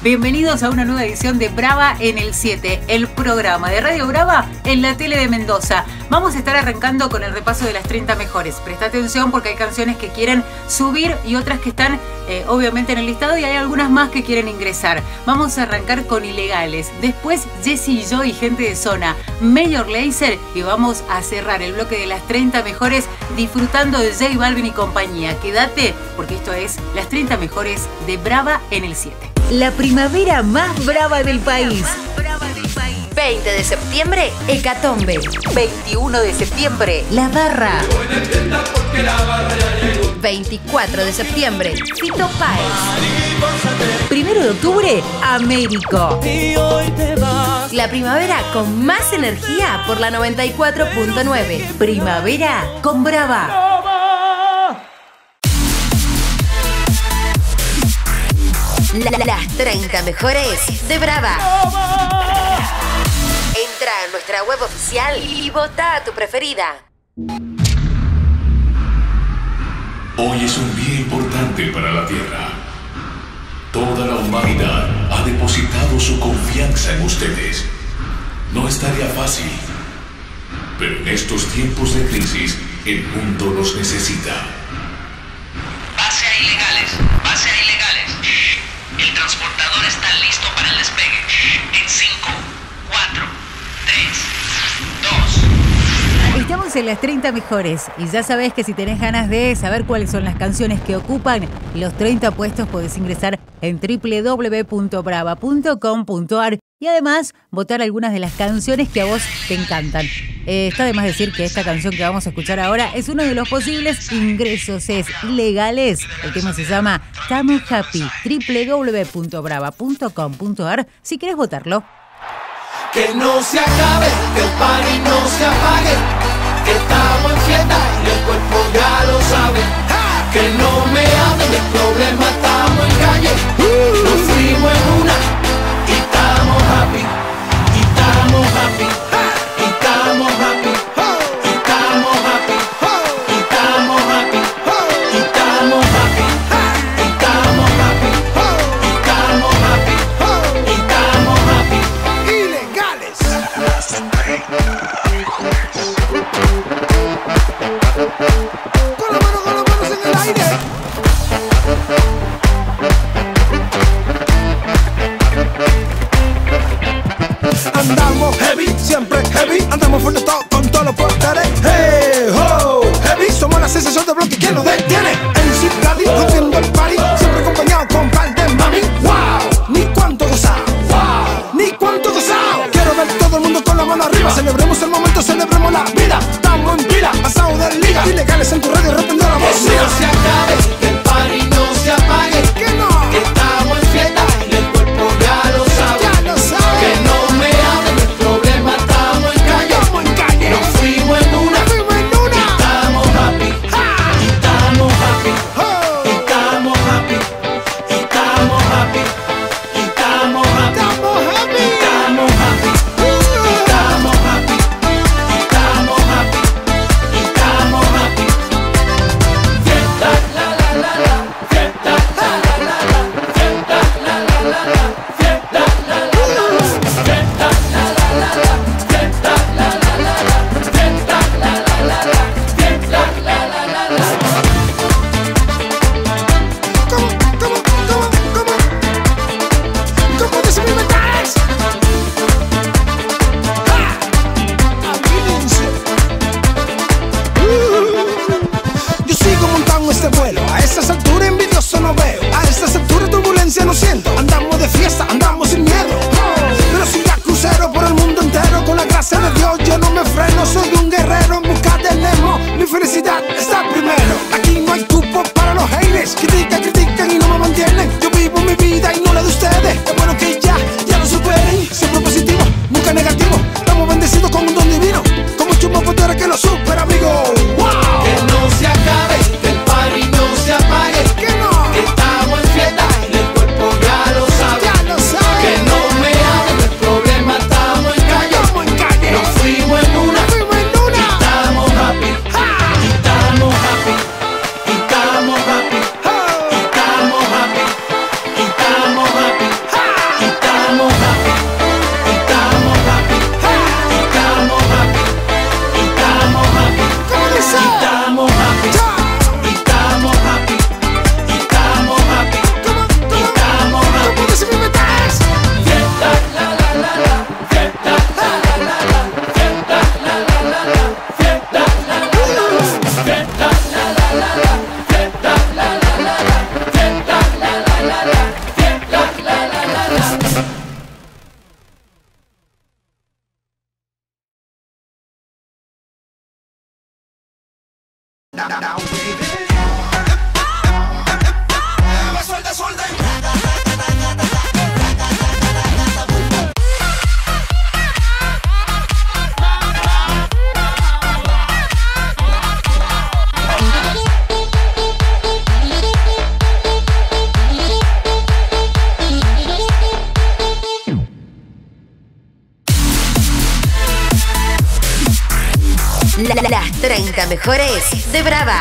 Bienvenidos a una nueva edición de Brava en el 7, el programa de Radio Brava en la tele de Mendoza. Vamos a estar arrancando con el repaso de las 30 mejores. Presta atención porque hay canciones que quieren subir y otras que están obviamente en el listado y hay algunas más que quieren ingresar. Vamos a arrancar con Ilegales, después Jessie y yo y Gente de Zona, Major Lazer y vamos a cerrar el bloque de las 30 mejores disfrutando de J Balvin y compañía. Quédate porque esto es las 30 mejores de Brava en el 7. La primavera más brava del país. 20 de septiembre, Hecatombe. 21 de septiembre, La Barra. 24 de septiembre, Fito Páez. 1 de octubre, Américo. La primavera con más energía por la 94.9. Primavera con Brava. Las 30 mejores de Brava. Entra a nuestra web oficial y vota a tu preferida. Hoy es un día importante para la Tierra. Toda la humanidad ha depositado su confianza en ustedes. No estaría fácil, pero en estos tiempos de crisis, el mundo los necesita. Base a Ilegales, base a Ilegales. El transportador está listo para el despegue. En 5, 4, 3, 2... Estamos en las 30 mejores y ya sabés que si tenés ganas de saber cuáles son las canciones que ocupan los 30 puestos podés ingresar en www.brava.com.ar y además votar algunas de las canciones que a vos te encantan. Está de más decir que esta canción que vamos a escuchar ahora es uno de los posibles ingresos, es Ilegales. El tema se llama Tamo Happy, www.brava.com.ar si querés votarlo. Que no se acabe, que el party no se apague, que estamos en fiesta y el cuerpo ya lo sabe. Que no me hablen del problema, estamos en calle, nos fuimos en una y estamos happy, y estamos happy, y estamos happy, y estamos happy, y estamos happy, y estamos happy, y estamos happy, y estamos happy, y estamos happy. Ilegales. Con las manos en el aire. Andamos heavy, siempre heavy. Andamos fuerte todo con todos los poderes. Hey ho, heavy. Somos la sensación de bloque que nos detiene. En Zip Daddy, rompiendo el party. Siempre acompañado con par de mami. Wow, ni cuánto gozado. Wow, ni cuánto gozado. Quiero ver todo el mundo con la mano arriba. Celebremos el momento, celebremos la vida. Estamos en pila, pasado de liga. Ilegales en tu radio, reprendió la voz. Que no se acabe, que el party no se apague. Que no, que estamos en fiesta y el cuerpo ya lo sabe. Ya lo sabe. Que no me hablen del problema, estamos en calle. Estamos en calle. Las 30 mejores de Brava.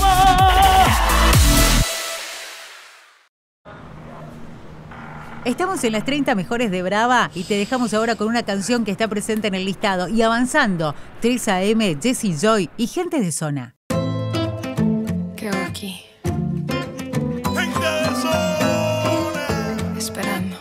Estamos en las 30 mejores de Brava y te dejamos ahora con una canción que está presente en el listado. Y avanzando, 3 AM, Jessie Joy y Gente de Zona. ¿Qué hago aquí? Esperando.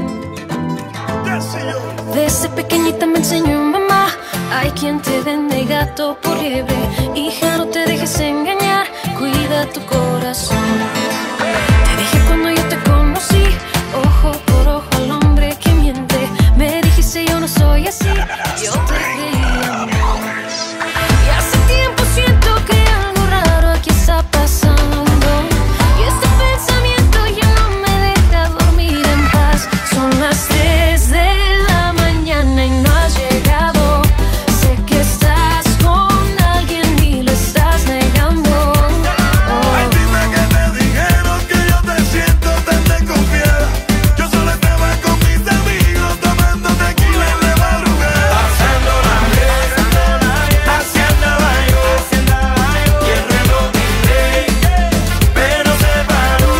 Desde pequeñita me enseñó mamá, hay quien te vende gato por liebre. Hija, no te dejes engañar, cuida tu corazón. Te dije cuando yo te conocí, ojo por ojo al hombre que miente. Me dijiste yo no soy así, yo te creía. Y hace tiempo siento que algo raro aquí está pasando. Y este pensamiento ya no me deja dormir en paz. Son las 3 de la mañana y no has llegado. Sé que estás con alguien y lo estás negando. Ay, dime que te dijeron que yo te siento tan desconfiada. Yo solo estaba con mis amigos tomando tequila en la madrugada. Pasando la ley, haciendo baño, y el reloj delay, pero se paró.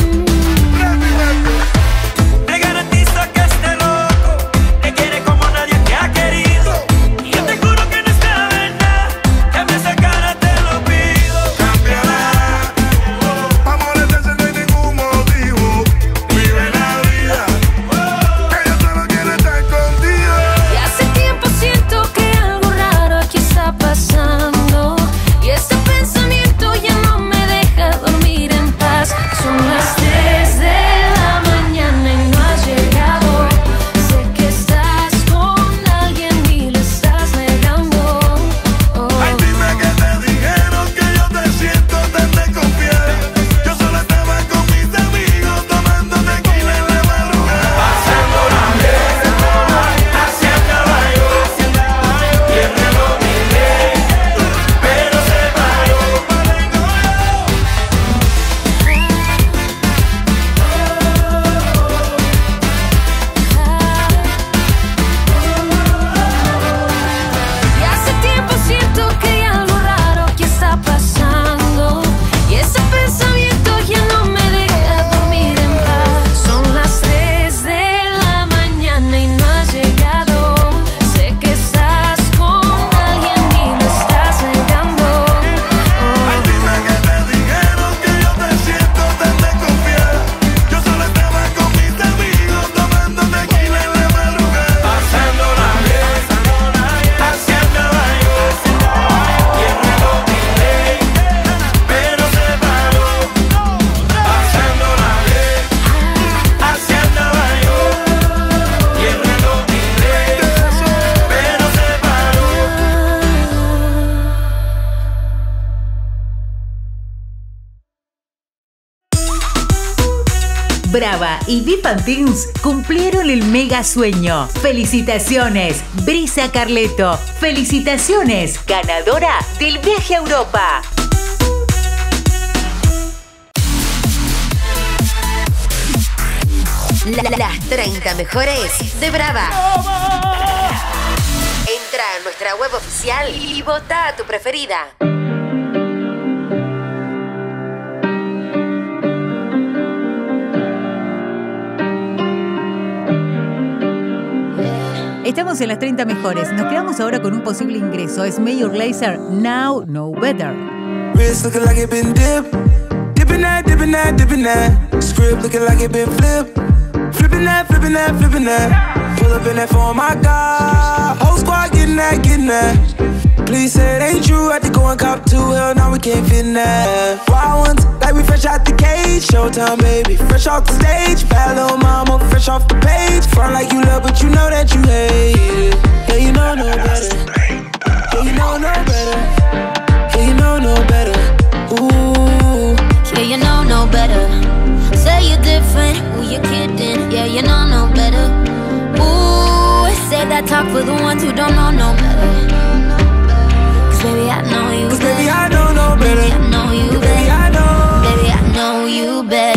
Te garantizo que este loco te quiere como nadie te ha querido. Y yo te juro que no es la verdad. Cambia esa cara, te lo pido. Cambiará, amores de ese no hay ningún motivo. Vive la vida, que yo solo quiero estar contigo. Y hace tiempo siento que algo raro aquí está pasando. Y este pensamiento ya no me deja dormir en paz. Son las 3 de la mañana y no has llegado. Sé que estás con alguien y lo estás negando. Ay, dime que te dijeron que yo te siento tan desconfiada. Yo solo estaba con mis amigos tomando tequila en la madrugada. Pasando la ley, haciendo baño, y el reloj delay, pero se paró. Y hace tiempo siento que algo raro aquí está pasando. Y ese pensamiento ya no me deja dormir en paz. Son las 3 de la mañana y no has llegado. Sé que estás con alguien y lo estás negando. Ay, dime que te dijeron que yo te siento tan desconfiada. Yo solo estaba con mis amigos tomando tequila en la madrugada. Pasando la ley, haciendo baño, y el reloj delay, pero se paró. Pasando la ley, haciendo baño, y el reloj delay, pero se paró. Brava y Bipantins cumplieron el mega sueño. ¡Felicitaciones, Brisa Carleto! ¡Felicitaciones, ganadora del viaje a Europa! Las 30 mejores de Brava. Entra a nuestra web oficial y vota a tu preferida. Estamos en las 30 mejores. Nos quedamos ahora con un posible ingreso. Es Major Lazer, Now Know Better. Wrist looking like it been dipped. Dipping that, dipping that, dipping that. Script looking like it been flipped. Flipping that, flipping that, flipping that. Pull up in that for my God. Whole squad getting that, getting that. Please say it ain't true. Had to go and cop 2. Hell, now we can't fit in that. Wild ones, like we fresh out the cage. Showtime, baby, fresh off the stage. Bad little mama, fresh off the page. Front like you love, but you know that you hate it. Yeah, you know no better. Yeah, you know no better. Yeah, you know no better. Ooh. Yeah, you know no better. Say you're different, who you kidding? Yeah, you know no better. Ooh, say that talk for the ones who don't know no better. Cause baby, I know you better. Baby, I don't know better. Baby, I know you better. Baby, I know. Baby, I know you better.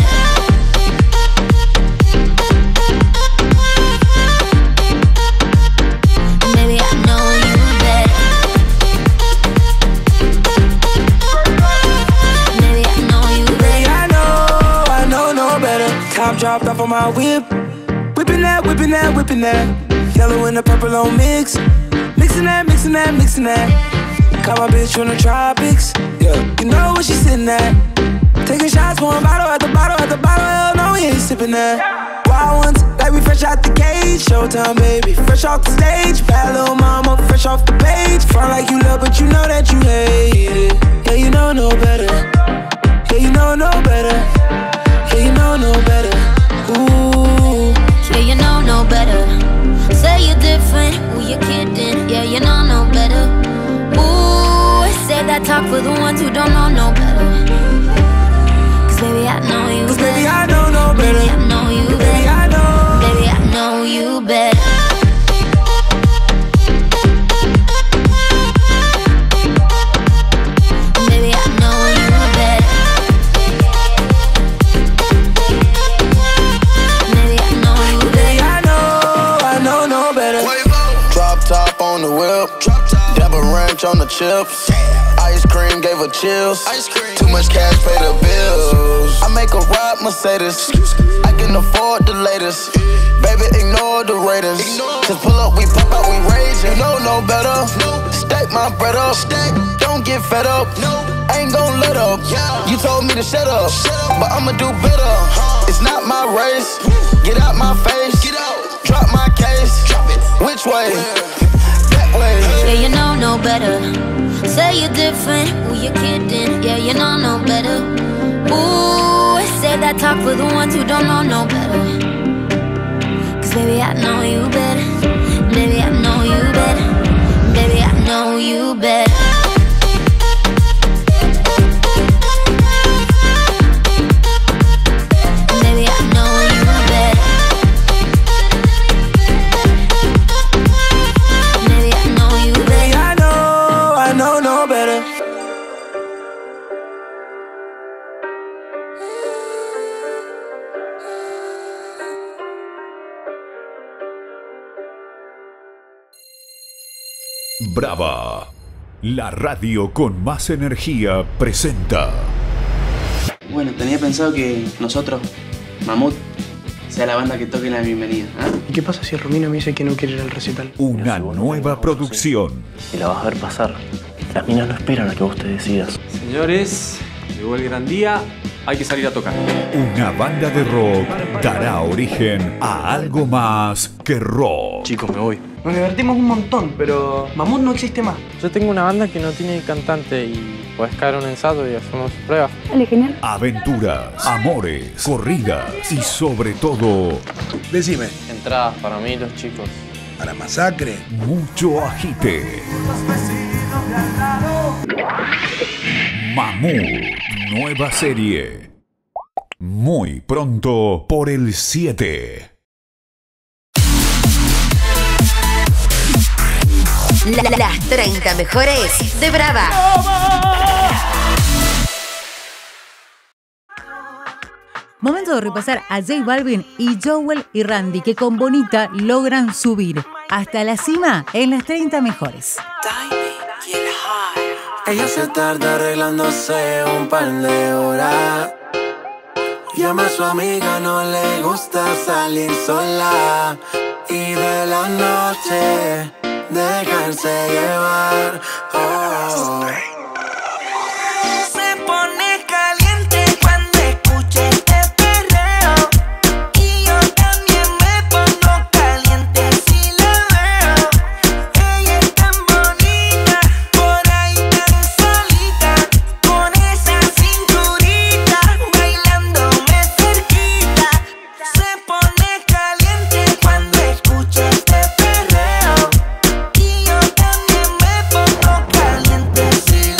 Baby, I know you better. hopped off on my whip. Whipping that, whipping that, whipping that. Yellow and the purple on mix. Mixing that, mixing that, mixing that. Caught my bitch from the tropics. Yeah, you know where she sitting at. Taking shots, pouring bottle at the bottle at the bottle. Hell no, we ain't sipping that. Wild ones, like we fresh out the cage. Showtime, baby, fresh off the stage. Bad little mama, fresh off the page. Front like you love, but you know that you hate it. Yeah, you know no better. Yeah, you know no better. Yeah, you know no better. Ooh. Yeah, you know no better. Say you're different, who you kidding? Yeah, you know no better. Ooh, say that talk for the ones who don't know no better. Cause baby, I know you better. Baby, I know no better. Baby, I know you better. Baby, I know. Baby, I know you better. Baby, I know you better. Baby, I know you better. Baby, I know no better. Drop top on the whip. Dab a ranch on the chips. Ice cream gave her chills. Too much cash, pay the bills. I make a ride Mercedes. I can afford the latest. Baby, ignore the Raiders. Just pull up, we pop out, we rage. You know no better. Stack my bread up. Don't get fed up. Ain't gon' let up. You told me to shut up, but I'ma do better. It's not my race. Get out my face. Drop my case. Which way? That way. Yeah, you know no better. Say you're different, who you kidding? Yeah, you know no better. Ooh, say that talk for the ones who don't know no better. Cause baby, I know you better. Baby, I know you better. Baby, I know you better. Baby, I know you better. Baby, I know you better. Baby, I know no better. Brava, la radio con más energía presenta. Bueno, tenía pensado que nosotros, Mamut, sea la banda que toque la bienvenida. ¿Y qué pasa si Romina me dice que no quiere ir al recital? Una nueva producción. Y la vas a ver pasar. Las minas no esperan a que vos te decidas. Señores, llegó el gran día. Hay que salir a tocar. Una banda de rock dará origen a algo más que rock. Chicos, me voy. Nos divertimos un montón, pero Mamut no existe más. Yo tengo una banda que no tiene cantante y puedes caer un ensayo y hacemos pruebas. Dale, genial. Aventuras, amores, corridas y sobre todo... Decime. Entradas para mí, los chicos. Para Masacre. Mucho agite. Mamut, nueva serie. Muy pronto por el 7. Las 30 mejores de Brava. Momento de repasar a J Balvin y Joel y Randy, que con Bonita logran subir hasta la cima en las 30 mejores. Ella se tarda arreglándose un par de horas. Llama a su amiga, no le gusta salir sola. Y de la noche dejarse llevar. Oh. Se pone caliente cuando escucha este perreo. Y yo también me pongo caliente si la veo. Ella es tan bonita, por ahí tan solita, con esa cinturita, bailándome cerquita. Se pone caliente cuando escucha este perreo. Y yo también me pongo caliente si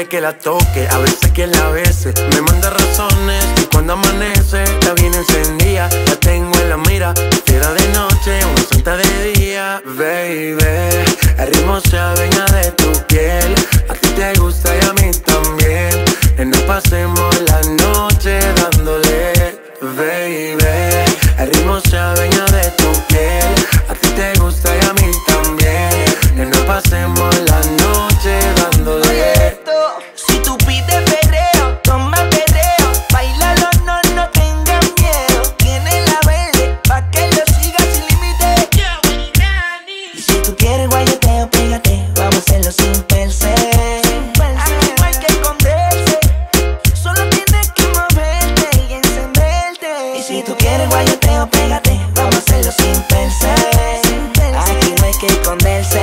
quiere que la toque, a veces que la bese. Me manda razones y cuando amanece está bien encendida. La tengo en la mira, fiera de noche, una santa de día. Baby, el ritmo se adueña de tu piel. A ti te gusta y a mí también. Nos pasemos la noche dándole. Baby, el ritmo se adueña de tu piel. A ti te gusta y a mí también. Nos pasemos la noche dándole. Si tú pides perreo, toma perreo. Bailalo, no tengas miedo. Tiene la verde pa' que lo sigas sin límite. Y si tú quieres guayoteo, pégate. Vamos a hacerlo sin perse. Aquí no hay que esconderse. Solo tienes que moverte y encenderte. Y si tú quieres guayoteo, pégate. Vamos a hacerlo sin perse. Aquí no hay que esconderse.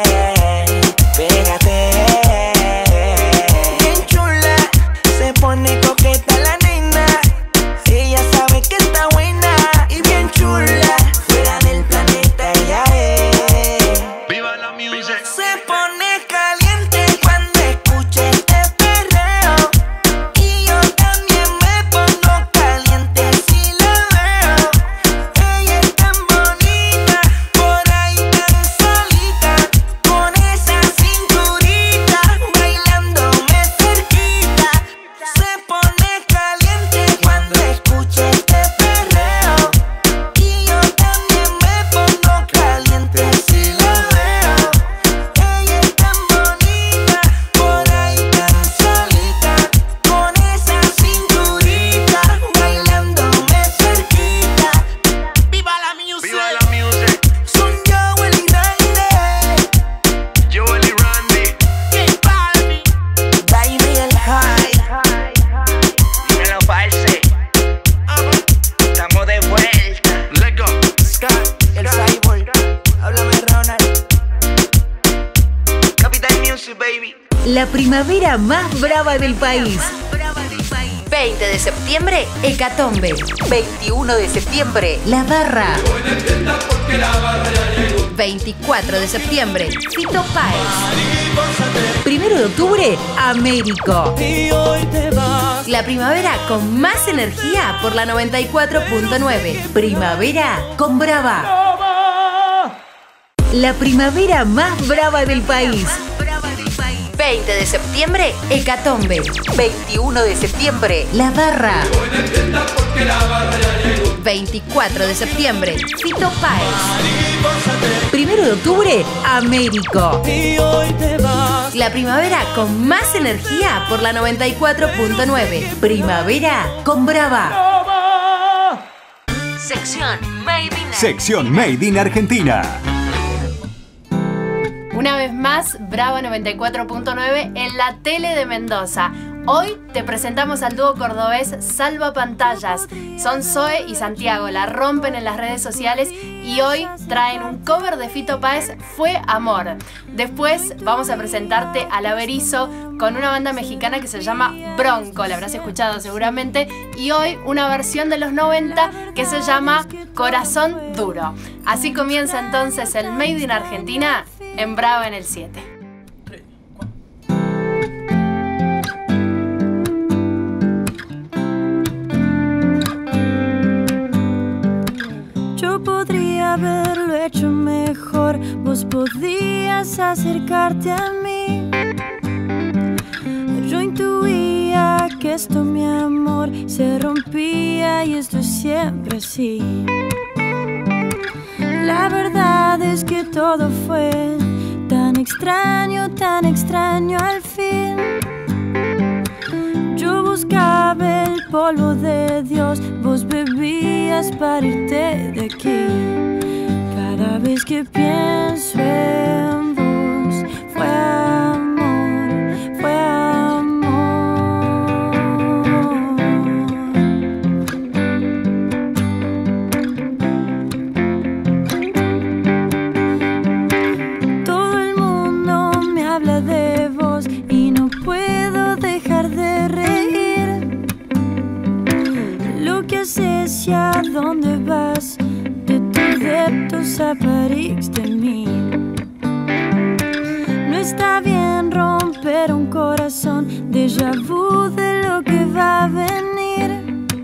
Pégate. Bien chula, se pone coqueta la nena. Ella sabe que está buena y bien chula. Fuera del planeta ella es. Viva la music. Se pone caliente cuando escucha este perreo. Y yo también me pongo caliente si la veo. Ella es tan bonita, por ahí tan solita, con esa cinturita, bailándome cerquita. Se pone caliente cuando escucha este perreo. Y yo también me pongo caliente si la veo. Ella es tan bonita, por ahí tan solita, con esa cinturita, bailándome cerquita. ¡Viva la music! Viva la music. Son Joel y Randy, Joel y Randy. J Balvin, Baby el High. Dímelo, parce. Estamos de vuelta. Let's go. El Cyborg, háblame Ronald. Capital Music, baby. La primavera más brava del país. 20 de septiembre, Hecatombe. 21 de septiembre, La Barra. 24 de septiembre, Fito Páez. 1 de octubre, Américo. La primavera con más energía por la 94.9. Primavera con Brava. La primavera más brava del país. 20 de septiembre, Hecatombe. 21 de septiembre, La Barra. 24 de septiembre, Fito Páez. 1 de octubre, Américo. La primavera con más energía por la 94.9. Primavera con Brava. Sección Made in Sección Made in Argentina. Una vez más, Brava 94.9 en la tele de Mendoza. Hoy te presentamos al dúo cordobés Salva Pantallas. Son Zoe y Santiago, la rompen en las redes sociales y hoy traen un cover de Fito Páez, Fue Amor. Después vamos a presentarte a La Berizo con una banda mexicana que se llama Bronco, la habrás escuchado seguramente, y hoy una versión de los 90 que se llama Corazón Duro. Así comienza entonces el Made in Argentina en Brava en el 7. Yo podría haberlo hecho mejor, vos podías acercarte a mí. Yo intuía que esto, mi amor, se rompía y esto es siempre así. La verdad es que todo fue tan extraño al fin. Yo buscaba el polvo de Dios, vos bebías para irte de aquí. Cada vez que pienso en vos, fue amor, fue amor. Todo el mundo me habla de vos y no puedo dejar de reír. Lo que haces y a dónde vas, de tu deptos a París de mí. No está bien romper un corazón déjà vu de lo que va a venir.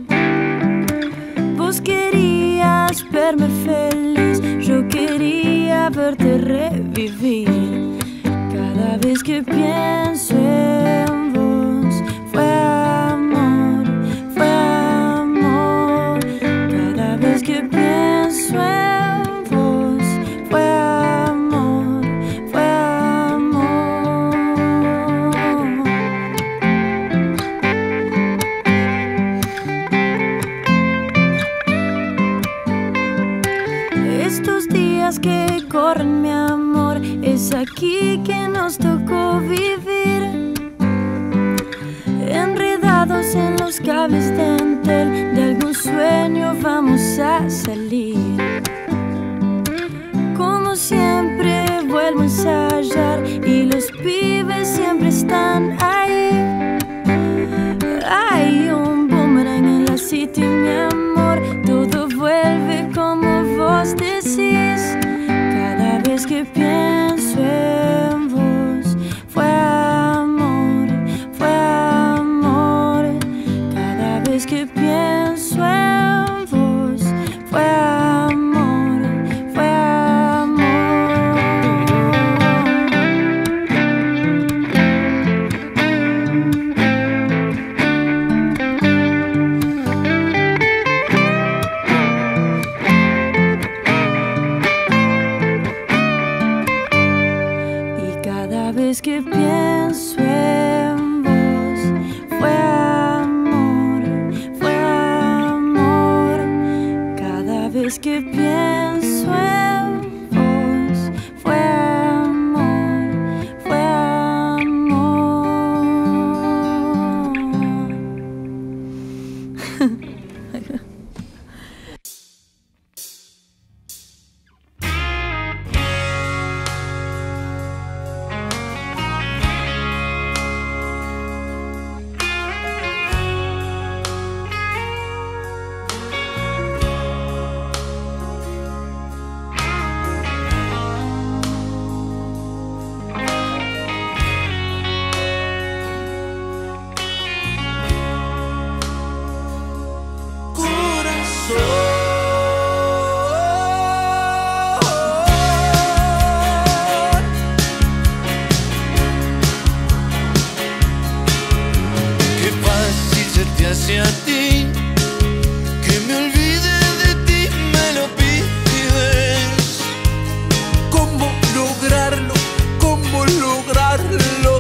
Vos querías verme feliz, yo quería verte revivir. Cada vez que pienso en vos, fue amor, fue amor. Cada vez que pienso en vos, fue amor, fue amor. Estos días que corren, mi amor, es aquí que nos tocó vivir. Enredados en los cables de Entel, de algún sueño vamos a salir. Como siempre vuelvo a ensayar y los pibes siempre están ahí. Hay un boomerang en la city, mi amor, todo vuelve como vos decís. Cada vez que pienso en vos, fue amor, fue amor. Cada vez que pienso en vos, fue amor, fue amor. Cada vez que pienso en vos, fue amor, fue amor. Cada vez que pienso en vos, fue amor, fue amor. Hacia ti, que me olvide de ti, me lo pides. ¿Cómo lograrlo? ¿Cómo lograrlo?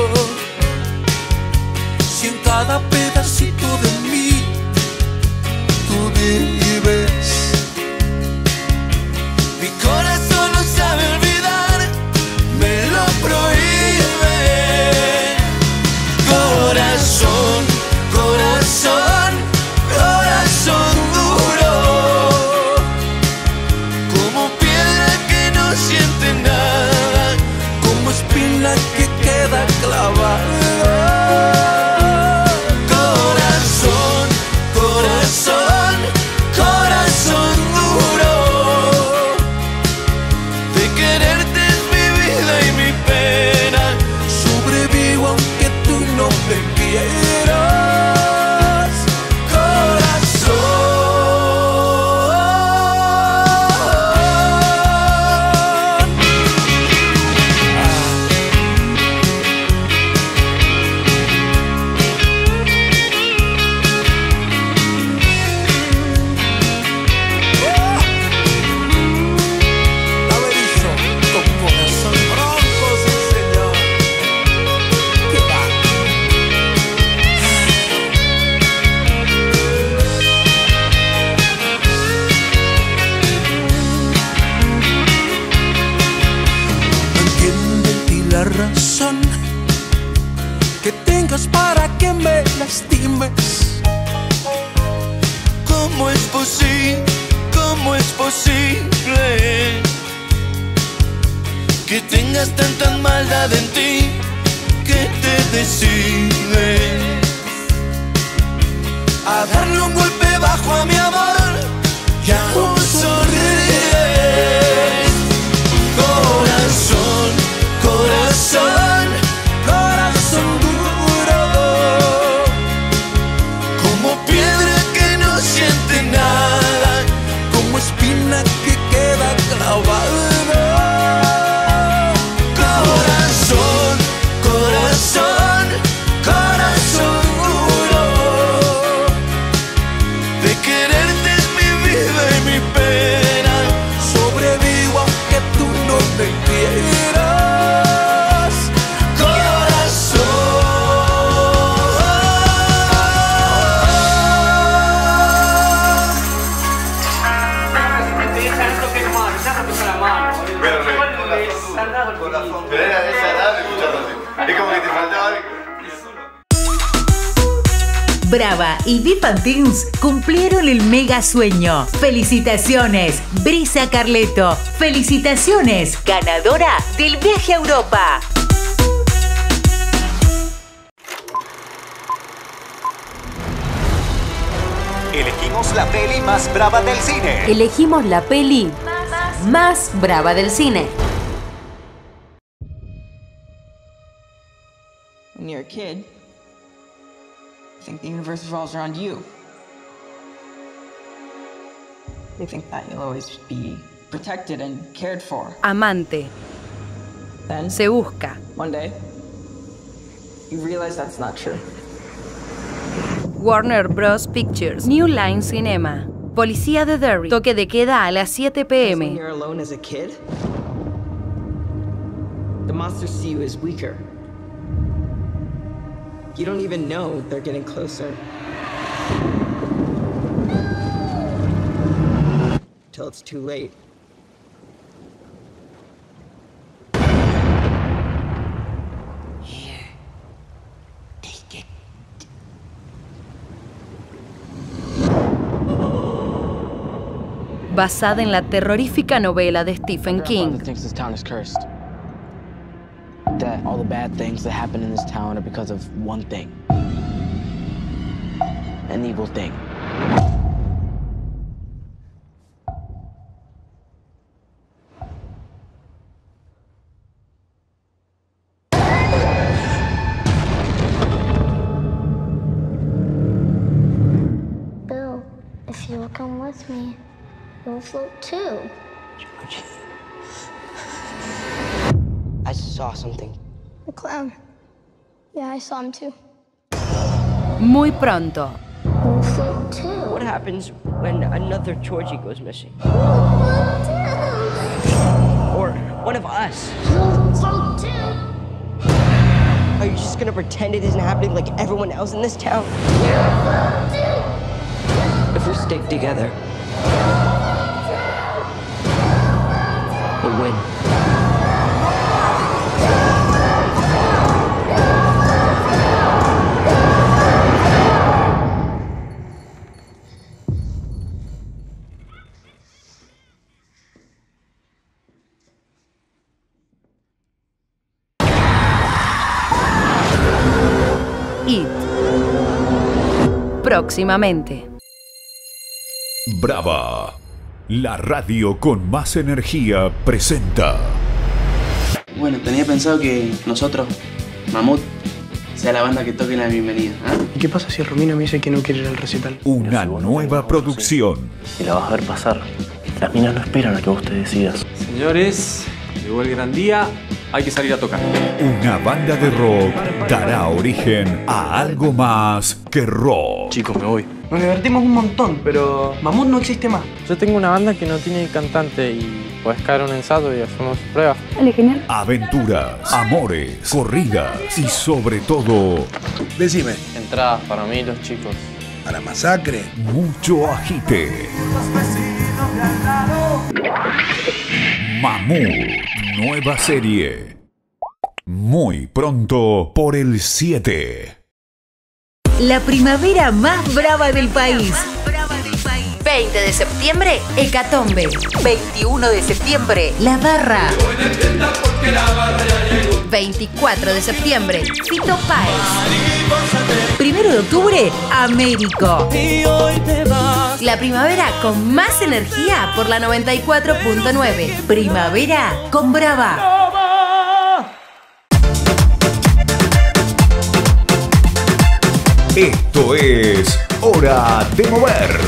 Si en cada pedacito de mí tú vives. Mi corazón no sabe olvidar, me lo prohíbe. Corazón, corazón, corazón duro, como piedra que no siente nada, como espina que queda clavada. Corazón, corazón, corazón duro, de quererte es mi vida y mi pena, sobrevivo aunque tú no me quieras. Razón que tengas para que me lastimes. ¿Cómo es posible? ¿Cómo es posible que tengas tanta maldad en ti que te decides a darle un golpe bajo a mi amor y aún sonríes? Corazón, corazón, corazón duro, Brava y Bifantins cumplieron el mega sueño. ¡Felicitaciones, Brisa Carleto! ¡Felicitaciones, ganadora del viaje a Europa! Elegimos la peli más brava del cine. Elegimos la peli más brava del cine. When you're a kid, you think the universe revolves around you. You think that you'll always be protected and cared for. Amante. Then, Se busca. one day, you realize that's not true. Warner Bros. Pictures. New Line Cinema. Policía de Derry. Toque de queda a las 7 When p.m. you're alone as a kid, the monsters see you as weaker. You don't even know they're getting closer. Till it's too late. Basada en la terrorífica novela de Stephen King. Thinks this town is cursed. That all the bad things that happen in this town are because of one thing. An evil thing. Bill, if you will come with me, you'll float too. I saw something. The clown. Yeah, I saw him too. Muy pronto. You'll float too. What happens when another Georgie goes missing? Or one of us? You'll float too. Are you just gonna pretend it isn't happening like everyone else in this town? If we stick together, we'll win. It. Próximamente. Brava, la radio con más energía presenta. Bueno, tenía pensado que nosotros, Mamut, sea la banda que toque la bienvenida. ¿Y qué pasa si Romina me dice que no quiere ir al recital? Una nueva producción. Y la vas a ver pasar. Las minas no esperan a que vos te decidas. Señores, llegó el gran día. Hay que salir a tocar. Una banda de rock dará origen a algo más que rock. Chicos, me voy. Nos divertimos un montón, pero Mamut no existe más. Yo tengo una banda que no tiene cantante y puedes caer un ensayo y hacemos pruebas. Aventuras, amores, corridas y sobre todo... Decime. Entradas para mí, los chicos. ¿A la masacre? Mucho agite. Mamut, nueva serie. Muy pronto por el 7. La primavera más brava del país. 20 de septiembre, Hecatombe. 21 de septiembre, La Barra. 24 de septiembre, Fito Páez. 1 de octubre, Américo. La primavera con más energía por la 94.9. Primavera con Brava. Esto es Hora de Mover.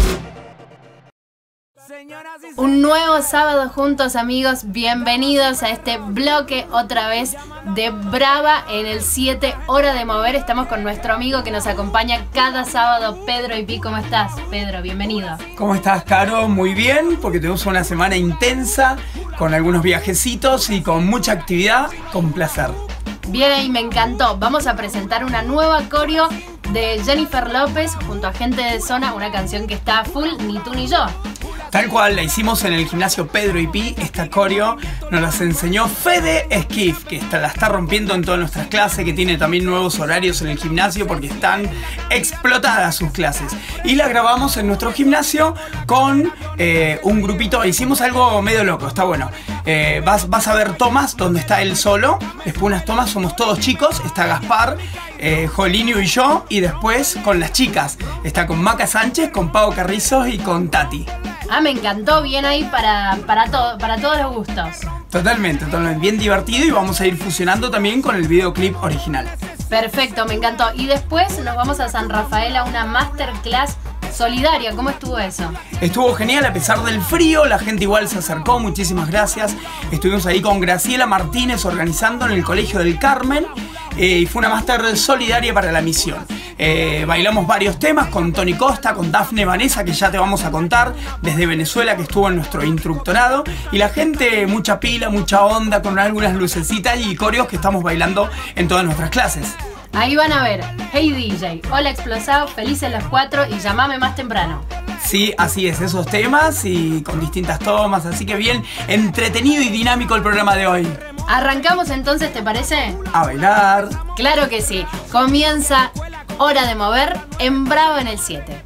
Un nuevo sábado juntos, amigos. Bienvenidos a este bloque otra vez de Brava en el 7, Hora de Mover. Estamos con nuestro amigo que nos acompaña cada sábado, Pedro Ipi. ¿Cómo estás, Pedro? Bienvenido. ¿Cómo estás, Caro? Muy bien, porque tenemos una semana intensa, con algunos viajecitos y con mucha actividad, con placer. Bien, ahí me encantó. Vamos a presentar una nueva coreo de Jennifer López junto a Gente de Zona, una canción que está a full, Ni tú ni yo. Tal cual, la hicimos en el gimnasio Pedro y Pi. Esta coreo nos las enseñó Fede Esquif, que la está rompiendo en todas nuestras clases, que tiene también nuevos horarios en el gimnasio porque están explotadas sus clases. Y la grabamos en nuestro gimnasio con un grupito. Hicimos algo medio loco, está bueno. Vas a ver tomas donde está él solo. Después unas tomas, somos todos chicos. Está Gaspar, Jolinio y yo. Y después con las chicas. Está con Maca Sánchez, con Pau Carrizo y con Tati. Ah, me encantó, bien ahí para todos los gustos. Totalmente, bien divertido y vamos a ir fusionando también con el videoclip original. Perfecto, me encantó. Y después nos vamos a San Rafael a una masterclass solidaria. ¿Cómo estuvo eso? Estuvo genial a pesar del frío, la gente igual se acercó, muchísimas gracias. Estuvimos ahí con Graciela Martínez organizando en el Colegio del Carmen y fue una máster solidaria para la misión. Bailamos varios temas con Tony Costa, con Dafne Vanessa, que ya te vamos a contar, desde Venezuela, que estuvo en nuestro instructorado. Y la gente, mucha pila, mucha onda, con algunas lucecitas y coreos que estamos bailando en todas nuestras clases. Ahí van a ver Hey DJ, Hola Explosado, Felices los 4 y Llamame más temprano. Sí, así es, esos temas y con distintas tomas, así que bien entretenido y dinámico el programa de hoy. ¿Arrancamos entonces, te parece? A bailar. Claro que sí, comienza Hora de Mover en Bravo en el 7.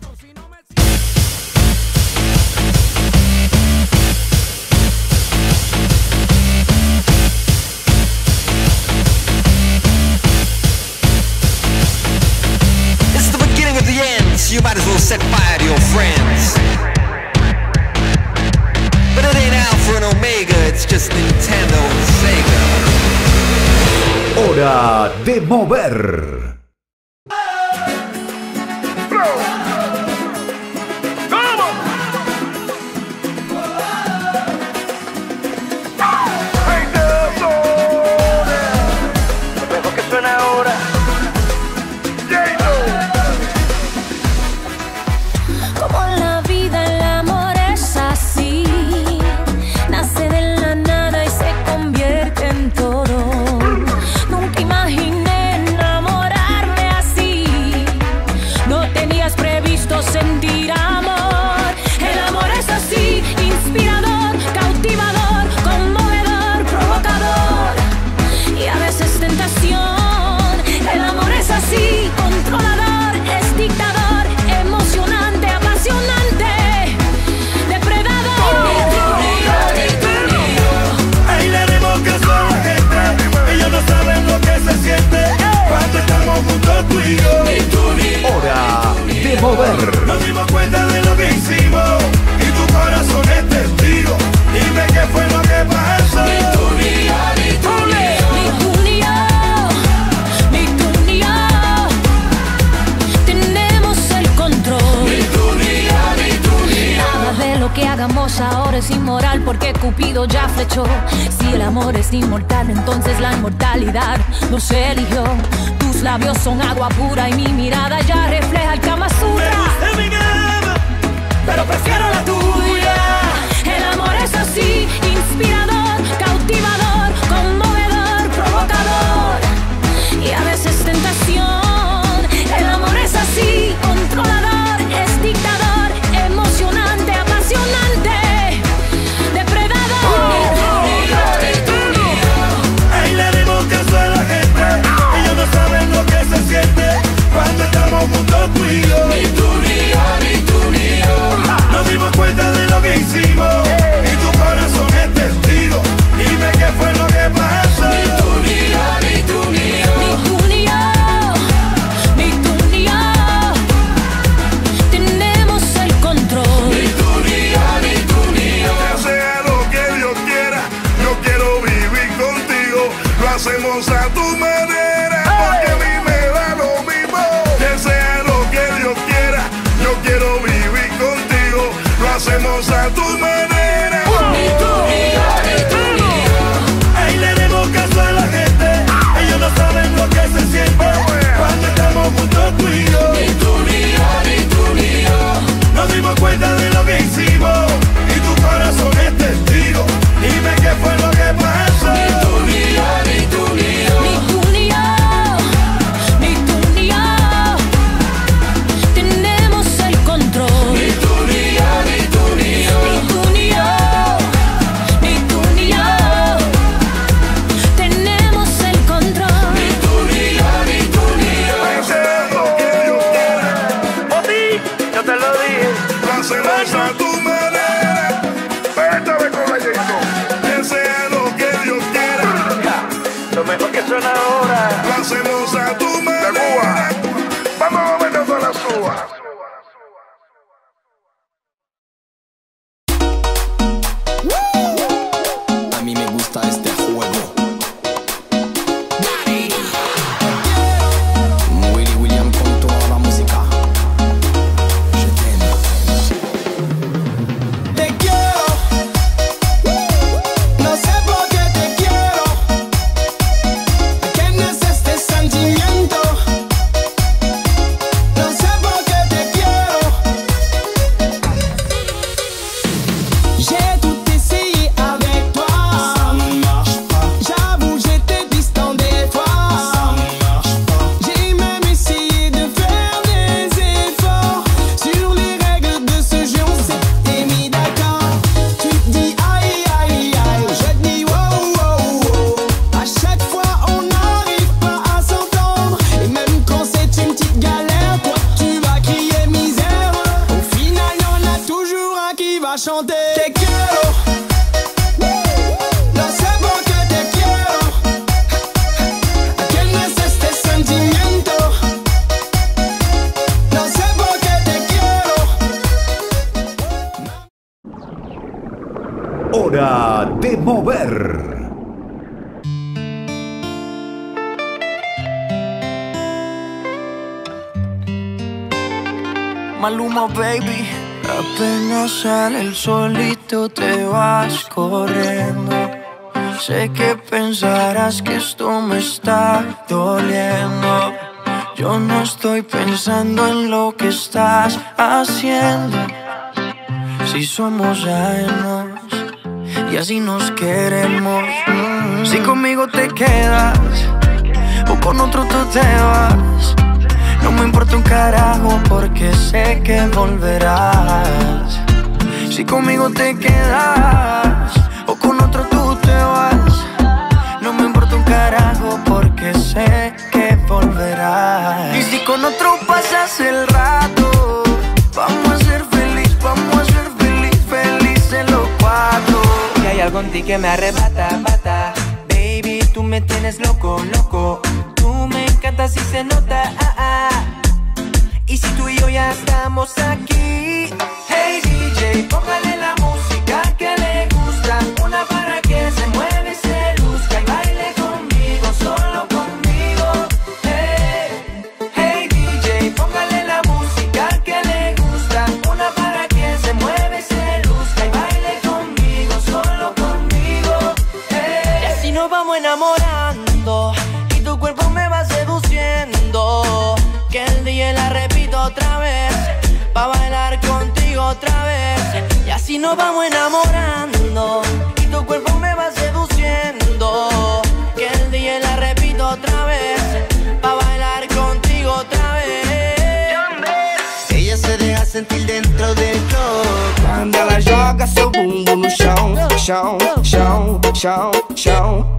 You might as well set fire to your friends. But it ain't Alpha and Omega, it's just Nintendo and Sega. Hora de mover. Lo que suena ahora. Como la vida, el amor es así. Nace de la nada y se convierte en todo. Nunca imaginé enamorarme así. No tenías previsto sentir amor. El amor es así, inspirador, cautivador, conmovedor, provocador y a veces tentación. El amor es así, controlador, es dictador, emocionante, apasionante, depredador. Ahí le haremos caso a la gente. Ellos no saben lo que se siente cuando estamos juntos tú y yo. Hora de mover. Nos dimos cuenta de lo que hicimos y tu corazón es testigo. Dime qué fue lo que pasó. Ni tú ni yo, ni tú ni yo. Ni tú ni yo, ni tú ni yo. Tenemos el control. Ni tú ni yo, ni tú ni yo. Nada de lo que hagamos ahora es inmoral porque Cupido ya flechó. Si el amor es inmortal, entonces la inmortalidad nos eligió. Tus labios son agua pura y mi mirada ya refleja el Kama Sutra. Me gusta mi cama, pero prefiero la tuya. El amor es así, inspirador, cautivador, conmovedor, provocador y a veces tentación. El amor es así, controlador, es dictador, emocionante, apasionante, depredador. ahí le haremos caso a la gente. Ellos no saben lo que se siente cuando estamos juntos tú y yo. Ni tú ni yo, ni tú ni yo. Nos dimos cuenta de lo que hicimos y tu corazón es testigo. Dime qué fue lo que pasó. Ni tú ni yo, ni tú ni yo. Ni tú ni yo, chanter. Te quiero. No sé por qué te quiero. ¿A quién es este sentimiento? No sé por qué te quiero. Hora de mover. Maluma, baby. Apenas sale el solito te vas corriendo. Sé que pensarás que esto me está doliendo. Yo no estoy pensando en lo que estás haciendo. Si somos ajenos y así nos queremos. Si conmigo te quedas o con otro tú te vas, no me importa un carajo porque sé que volverás. Si conmigo te quedas o con otro tú te vas, no me importa un carajo porque sé que volverás. Y si con otro pasas el rato, vamos a ser felices los cuatro. Y hay algo en ti que me arrebata, bata. Baby, tú me tienes loco, loco. Tú me encantas y se nota, Y si tú y yo ya estamos aquí, hey DJ, póngale la música que le gusta. Una para que se mueve, se luzca y baile conmigo, solo conmigo. Hey DJ, póngale la música que le gusta. Una para que se mueve, se luzca y baile conmigo, solo conmigo. Y así nos vamos enamorando y tu cuerpo me va seduciendo. Que el día la repito otra vez, pa' bailar contigo otra vez. Y así nos vamos enamorando y tu cuerpo me va seduciendo. Que el día la repito otra vez, pa' bailar contigo otra vez. Ella se deja sentir dentro del club quando ela joga seu bumbum no chão, chão, chão, chão, chão.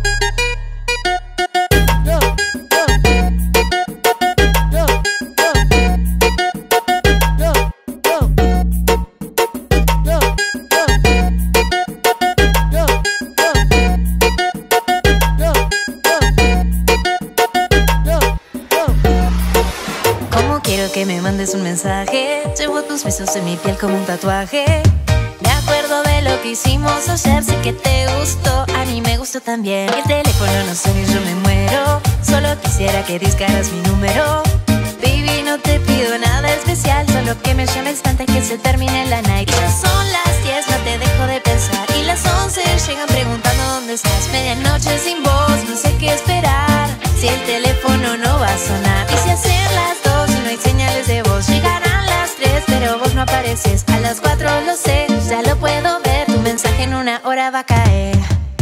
Quiero que me mandes un mensaje. Llevo tus besos en mi piel como un tatuaje. Me acuerdo de lo que hicimos ayer. Sé que te gustó, a mí me gustó también. El teléfono no suena y yo me muero. Solo quisiera que discaras mi número. Baby, no te pido nada especial, solo que me llames antes que se termine la night. Ya son las 10, no te dejo de pensar. Y las 11 llegan preguntando dónde estás. Medianoche sin voz, no sé qué esperar. Si el teléfono no va a sonar. Y si hacen las 2 y no hay señales de voz. Llegarán las 3, pero vos no apareces. A las 4 lo sé, ya lo puedo ver. Tu mensaje en una hora va a caer.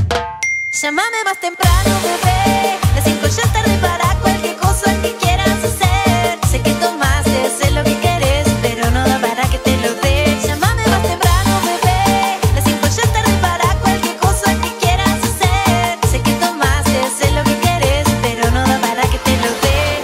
Llámame más temprano, bebé. Las 5 ya es tarde para cualquier cosa que quieras hacer. Sé que tomaste, sé lo que querés, pero no da para que te lo dé. Llámame más temprano, bebé. Las 5 ya es tarde para cualquier cosa que quieras hacer. Sé que tomaste, sé lo que querés, pero no da para que te lo dé.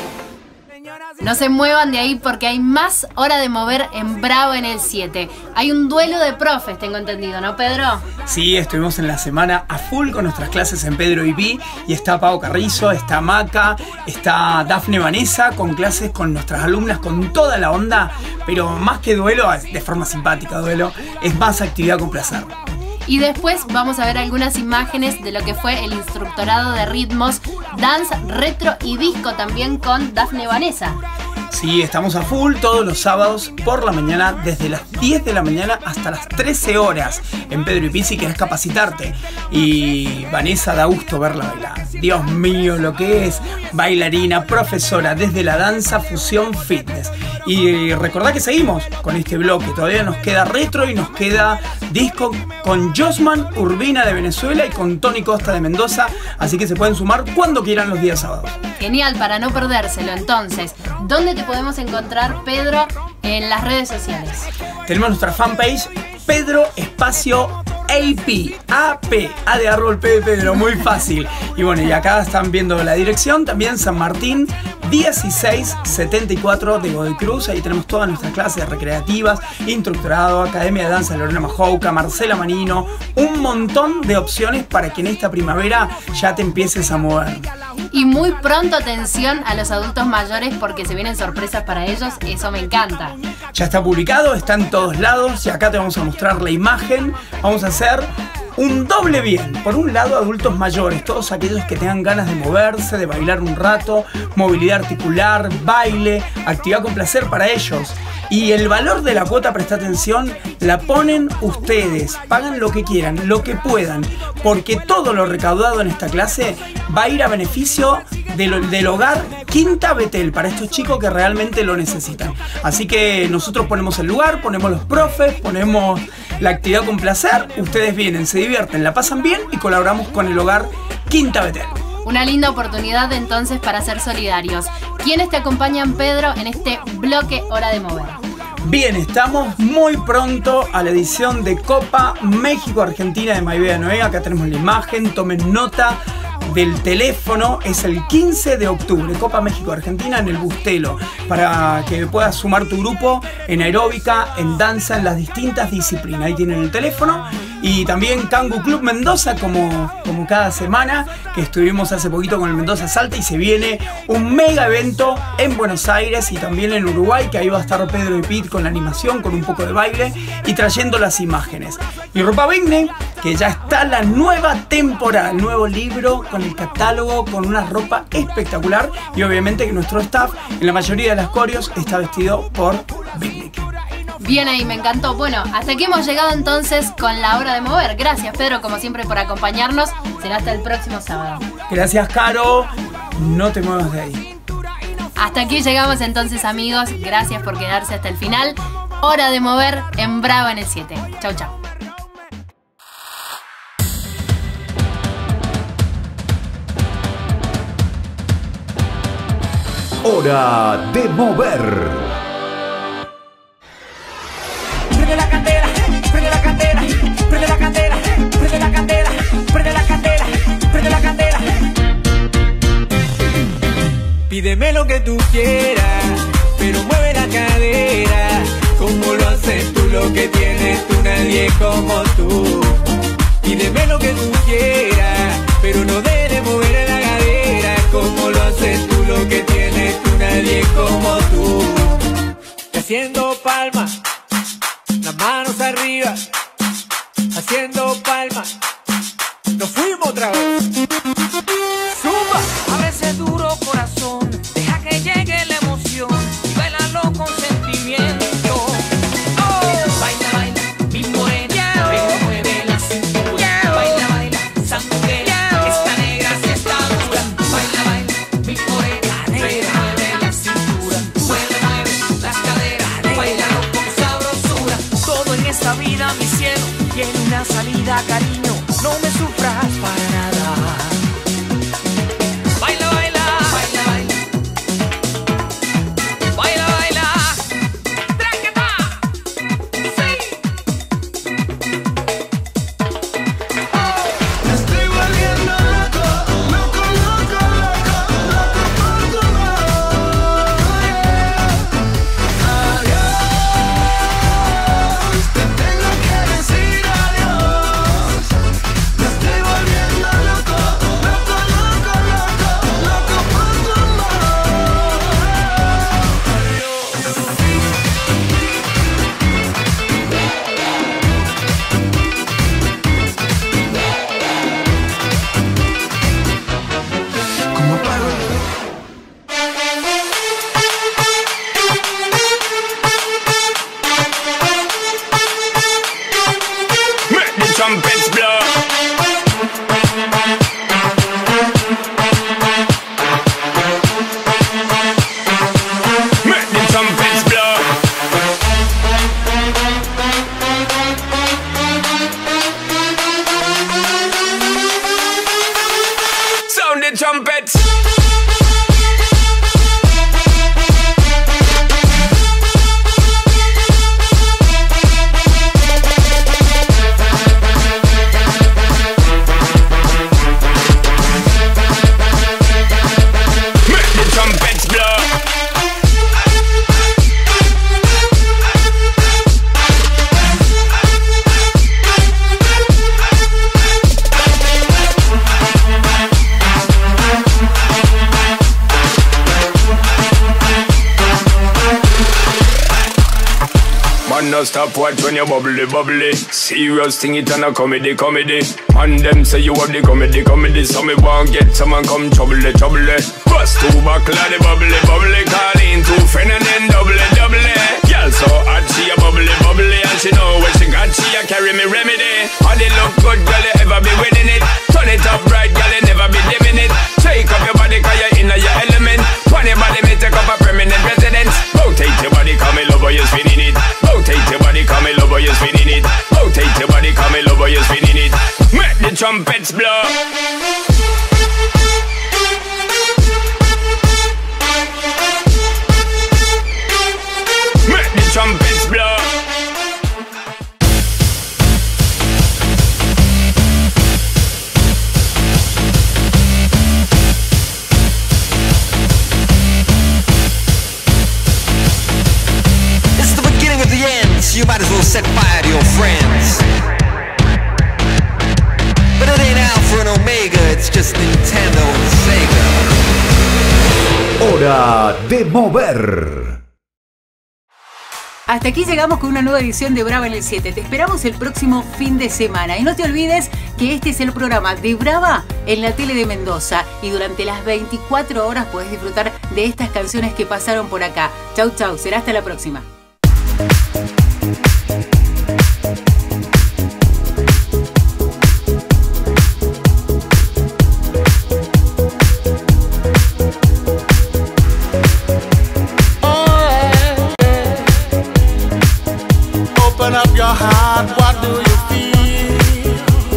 No se muevan de ahí porque hay más Hora de Mover en Bravo en el 7. Hay un duelo de profes, tengo entendido, ¿no, Pedro? Sí, estuvimos en la semana a full con nuestras clases en Pedro y Pi. Y está Pau Carrizo, está Maca, está Dafne Vanessa con clases con nuestras alumnas con toda la onda. Pero más que duelo, de forma simpática duelo, es más actividad con placer. Y después vamos a ver algunas imágenes de lo que fue el instructorado de ritmos, dance, retro y disco también con Dafne Vanessa. Sí, estamos a full todos los sábados por la mañana, desde las 10 de la mañana hasta las 13 horas en Pedro y Pi si querés capacitarte. Y Vanessa, da gusto verla bailar. Dios mío, lo que es bailarina, profesora, desde la danza, fusión, fitness. Y recordá que seguimos con este bloque, todavía nos queda retro y nos queda disco con Josman Urbina de Venezuela y con Tony Costa de Mendoza, así que se pueden sumar cuando quieran los días sábados. Genial, para no perdérselo. Entonces, ¿dónde te podemos encontrar, Pedro, en las redes sociales? Tenemos nuestra fanpage Pedro Espacio AP, AP, A de árbol, P de Pedro, muy fácil. Y bueno, y acá están viendo la dirección, también San Martín 1674 de Godoy Cruz. Ahí tenemos todas nuestras clases recreativas, instructorado, Academia de Danza Lorena Majouca, Marcela Manino, un montón de opciones para que en esta primavera ya te empieces a mover. Y muy pronto atención a los adultos mayores porque se vienen sorpresas para ellos, eso me encanta. Ya está publicado, está en todos lados y acá te vamos a mostrar la imagen. Vamos a hacer un doble bien. Por un lado, adultos mayores, todos aquellos que tengan ganas de moverse, de bailar un rato, movilidad articular, baile, actividad con placer para ellos. Y el valor de la cuota, presta atención, la ponen ustedes. Pagan lo que quieran, lo que puedan, porque todo lo recaudado en esta clase va a ir a beneficio del hogar Quinta Betel, para estos chicos que realmente lo necesitan. Así que nosotros ponemos el lugar, ponemos los profes, ponemos la actividad con placer. Ustedes vienen, se divierten, la pasan bien y colaboramos con el hogar Quinta Betel. Una linda oportunidad entonces para ser solidarios. ¿Quiénes te acompañan, Pedro, en este bloque Hora de Mover? Bien, estamos muy pronto a la edición de Copa México-Argentina de Maivea Noé. Acá tenemos la imagen, tomen nota del teléfono. Es el 15 de octubre, Copa México-Argentina en el Bustelo, para que puedas sumar tu grupo en aeróbica, en danza, en las distintas disciplinas. Ahí tienen el teléfono. Y también Kangu Club Mendoza, como cada semana, que estuvimos hace poquito con el Mendoza Salta, y se viene un mega evento en Buenos Aires y también en Uruguay, que ahí va a estar Pedro y Pete con la animación, con un poco de baile y trayendo las imágenes. Y Ropa Vigne, que ya está la nueva temporada, el nuevo libro con el catálogo, con una ropa espectacular, y obviamente que nuestro staff en la mayoría de las coreos está vestido por Vigne. Bien ahí, me encantó. Bueno, hasta aquí hemos llegado entonces con la Hora de Mover. Gracias, Pedro, como siempre, por acompañarnos. Será hasta el próximo sábado. Gracias, Caro. No te muevas de ahí. Hasta aquí llegamos entonces, amigos. Gracias por quedarse hasta el final. Hora de Mover en Bravo en el 7. Chau, chau. Hora de Mover. Prende la candela, prende la candela, prende la candela, prende la candela, prende la candela, prende la candela. Pídeme lo que tú quieras, pero mueve la cadera, como lo haces tú, lo que tienes tú, nadie como tú. Pídeme lo que tú quieras, pero no dejes de mover la cadera, como lo haces tú, lo que tienes tú, nadie como tú. Y haciendo palmas, las manos arriba, haciendo palmas, nos fuimos otra vez. Zumba. Abre ese duro corazón, deja que llegue la emoción, y bailalo con sentimiento. Oh. Baila, baila, mi morena, ven, mueve la cintura. Baila, baila, sanguera, esta negra sí está dura. Baila, baila, mi morena, ven, mueve la cintura. Mueve, mueve las caderas, bailalo con sabrosura. Todo en esta vida, mi cielo, tiene una salida, cariño, no me sufras para nada. Baila, baila, baila, baila, baila, baila, traqueta, sí. Me estoy volviendo loco, loco, loco, loco, loco por tu amor. Adiós, te tengo que decir adiós. Me estoy volviendo man no stop watch when you bubbly, bubbly. Serious thing it and a comedy, comedy. Man them say you have the comedy, comedy. So me want get someone come trouble, trouble. Bust two buckle of the bubbly, bubbly. Call in two friend and then double, double. Girl so hot she a bubbly, bubbly. And she know when she got she a carry me remedy. All the look good girl you ever be winning it. Turn it up right girl you never be dimming it. Shake up your body cause you're in your element. Pon your body me take up a permanent residence. Rotate your body come me love how you're spinning it. Rotate your body come me love how you're spinning it. Rotate your body come me love how you're spinning it. Make the trumpets blow. Make the trumpets blow. It's the beginning of the end, so you might as well set fire to your friends. But it ain't Alpha and Omega, it's just Nintendo and Sega. Hora de mover. Hasta aquí llegamos con una nueva edición de Brava en el 7. Te esperamos el próximo fin de semana. Y no te olvides que este es el programa de Brava en la tele de Mendoza. Y durante las 24 horas podés disfrutar de estas canciones que pasaron por acá. Chau, chau. Será hasta la próxima. Open up your heart, what do you feel?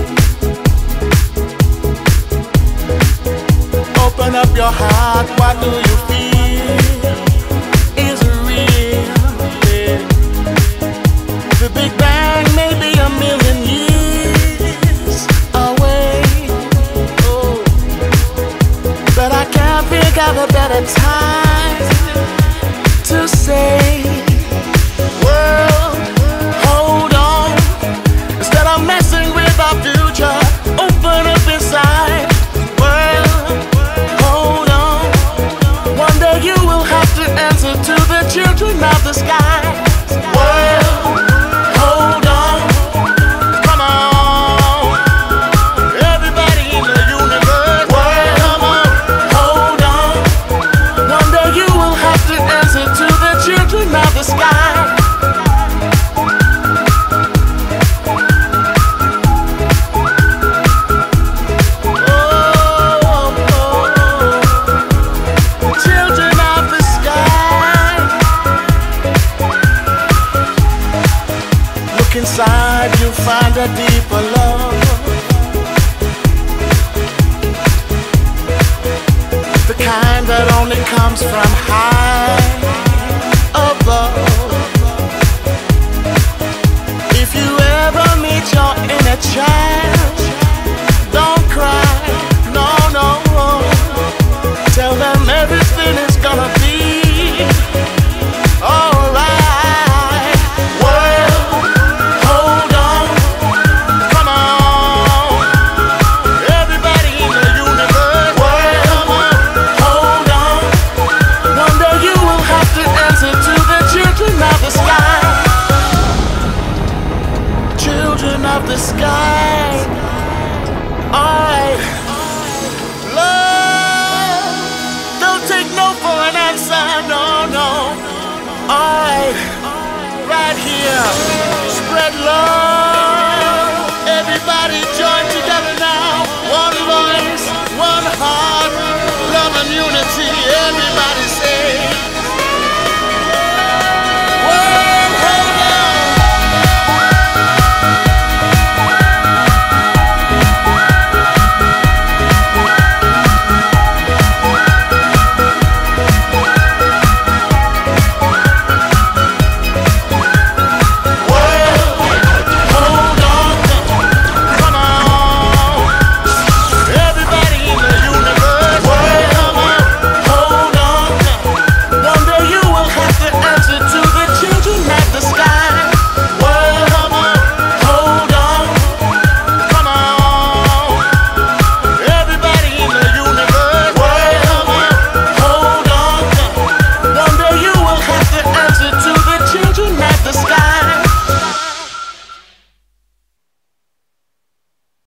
Open up your heart, what do you feel? Is it real? Yeah. The Big Bang may be a million years away. Oh. But I can't think of a better time to say, world, hold on. Instead of messing with our future, open up inside. World, hold on. One day you will have to answer to the children of the sky. World, hold on. Come on. Everybody in the universe. World, come on. Hold on. One day you will have to answer to the children of the sky. Inside you find a deeper love, the kind that only comes from high above. If you ever meet your inner child, don't cry, no, no. Tell them everything is gonna be alright. Of the sky, alright. Love, don't take no for an answer, no, no. Alright, right here, spread love. Everybody join together now. One voice, one heart, love and unity. Everybody